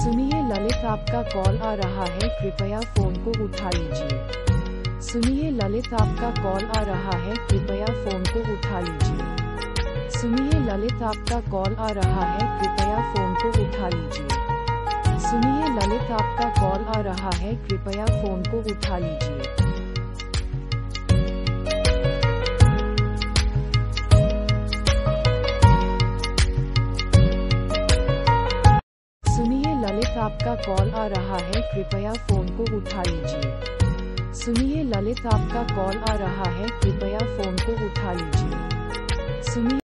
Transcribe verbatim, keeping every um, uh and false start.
सुनिए ललित, आपका कॉल आ रहा है, कृपया फोन को उठा लीजिए। सुनिए ललित, आपका कॉल आ रहा है, कृपया फोन को उठा लीजिए। सुनिए ललित, आपका कॉल आ रहा है, कृपया फोन को उठा लीजिए। सुनिए ललित, आपका कॉल आ रहा है, कृपया फोन को उठा लीजिए। सुनिए ललित, आपका कॉल आ रहा है, कृपया फोन को उठा लीजिए। सुनिए ललित, आपका कॉल आ रहा है, कृपया फोन को उठा लीजिए। सुनिए